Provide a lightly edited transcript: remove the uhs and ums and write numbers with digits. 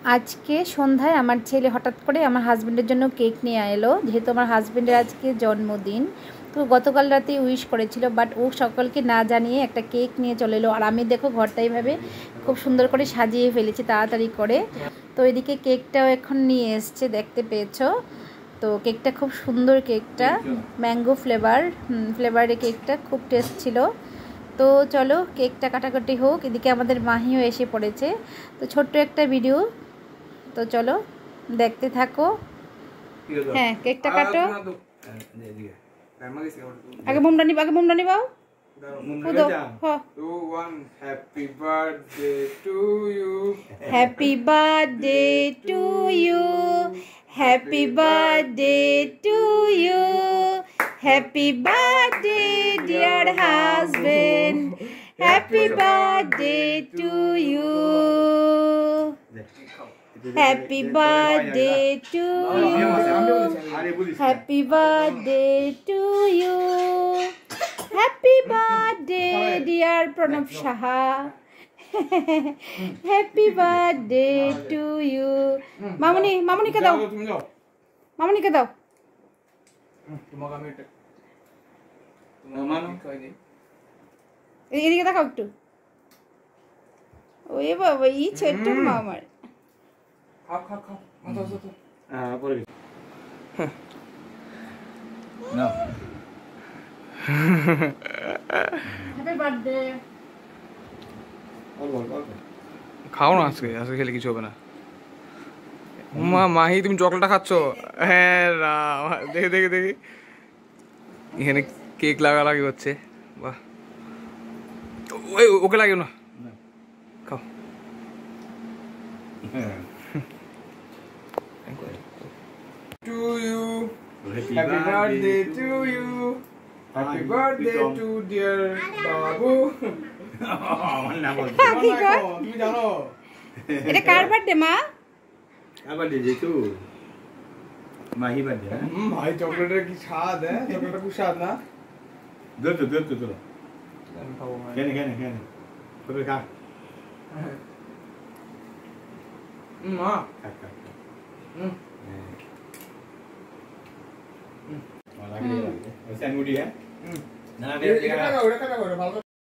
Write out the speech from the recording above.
আজকে সন্ধ্যায় আমার ছেলে হঠাৎ করে আমার হাজব্যান্ডের জন্য কেক নিয়ে এলো, যেহেতু আমার হাজব্যান্ডের আজকে জন্মদিন। তো গতকাল রাতে উইশ করেছিল, বাট ও সকলকে না জানিয়ে একটা কেক নিয়ে চলে এলো। আর আমি দেখো ঘরটা এইভাবে খুব সুন্দর করে সাজিয়ে ফেলেছি তাড়াতাড়ি করে। তো এদিকে কেকটাও এখন নিয়ে এসছে, দেখতে পেয়েছো। তো কেকটা খুব সুন্দর, কেকটা ম্যাঙ্গো ফ্লেভারের কেকটা খুব টেস্ট ছিল। তো চলো কেকটা কাটাকাটি হোক, এদিকে আমাদের মাহিও এসে পড়েছে। তো ছোট্ট একটা ভিডিও, তো চলো দেখতে থাকো। হ্যাঁ, কেকটা কাটো। আগে মোমটা নিবা, Happy birthday to you. Happy birthday to you, happy birthday to you, happy birthday dear husband, happy birthday to you, happy birthday to you, happy birthday to you, happy birthday dear Pranab Saha, happy birthday to you. মামুনিকে দাও, মামুনিকে দাও। এদিকে দেখাও একটু। ওই বাবা, এই ছোট্ট মামার। Happy birthday. খাও না, আজকে খেলে কিছু হবে না। মাহি তুমি চকলেটটা খাচ্ছ? হ্যাঁ, দেখি এখানে কেক লাগালাগি হচ্ছে। বাহ, ওই ওকে লাগিও না, খাও। To you, happy birthday to you, happy birthday to dear বাবু। তুমি জানো এটা কার বার্থডে মা? আবার যেহেতু মাহি বার্থডে। ভাই চকলেটের কি স্বাদ, হ্যাঁ চকলেটটা খুব স্বাদ না? দে তো কেন তোকে খা। মা খা লাগে। ওই স্যান্ডউইচ হ্যাঁ। না এটা খাও, ভালো।